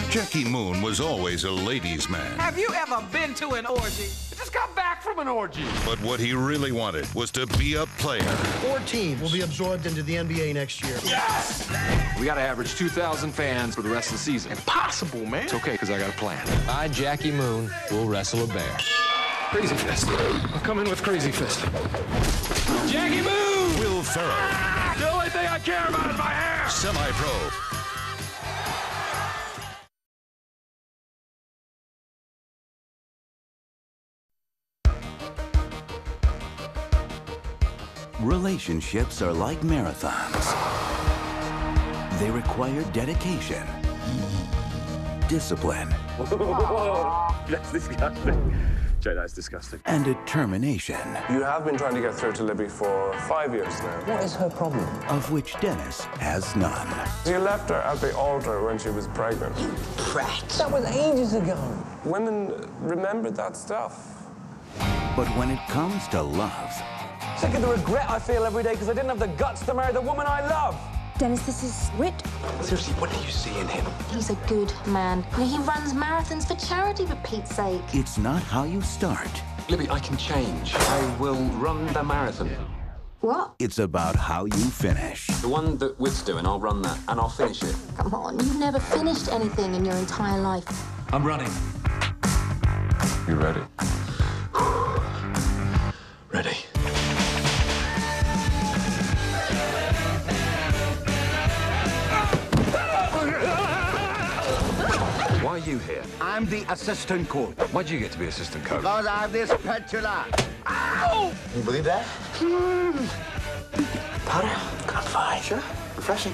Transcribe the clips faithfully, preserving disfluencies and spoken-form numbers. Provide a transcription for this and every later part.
Jackie Moon was always a ladies' man. Have you ever been to an orgy? Just got back from an orgy. But what he really wanted was to be a player. Four teams will be absorbed into the N B A next year. Yes! We got to average two thousand fans for the rest of the season. Impossible, man. It's okay, because I got a plan. I, Jackie Moon, will wrestle a bear. Crazy Fist. I'll come in with Crazy Fist. Jackie Moon! Will Ferrell. The only thing I care about is my hair! Semi-pro. Relationships are like marathons. They require dedication, discipline, That's disgusting. Jay, that's disgusting. and determination, You have been trying to get through to Libby for five years now. What is her problem? of which Dennis has none. You left her at the altar when she was pregnant. Brat. That was ages ago. Women remember that stuff. But when it comes to love, Sick of the regret I feel every day because I didn't have the guts to marry the woman I love. Dennis, this is Whit. Seriously, what do you see in him? He's a good man. You know, he runs marathons for charity, for Pete's sake. it's not how you start, Libby, I can change. I will run the marathon. What? it's about how you finish. The one that Whit's doing, I'll run that, and I'll finish it. Come on, you've never finished anything in your entire life. I'm running. You ready? Ready. Why are you here? I'm the assistant coach. Why'd you get to be assistant coach? Because I have this spatula. Can you believe that? Powder? Got fine. Sure. Refreshing.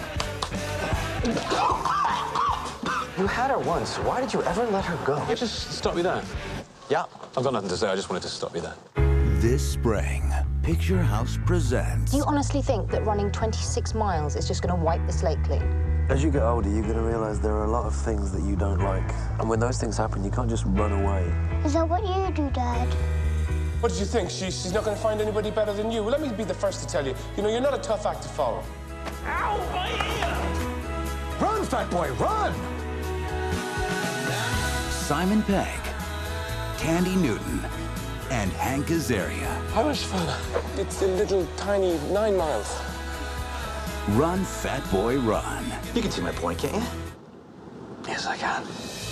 You had her once. Why did you ever let her go? I just stop you there. Yeah, I've got nothing to say. I just wanted to stop you there. This spring, Picture House presents Do you honestly think that running twenty-six miles is just going to wipe the slate clean? As you get older, you're going to realize there are a lot of things that you don't like. And when those things happen, you can't just run away. Is that what you do, Dad? What did you think? She, she's not going to find anybody better than you? Well, let me be the first to tell you. You know, you're not a tough act to follow. Ow, my ear! Run, fat boy, run! Simon Pegg, Tandy Newton, and Hank Azaria. How much fun? It's a little tiny nine miles. Run, Fat Boy, Run. You can see my point, can't you? Yes, I can.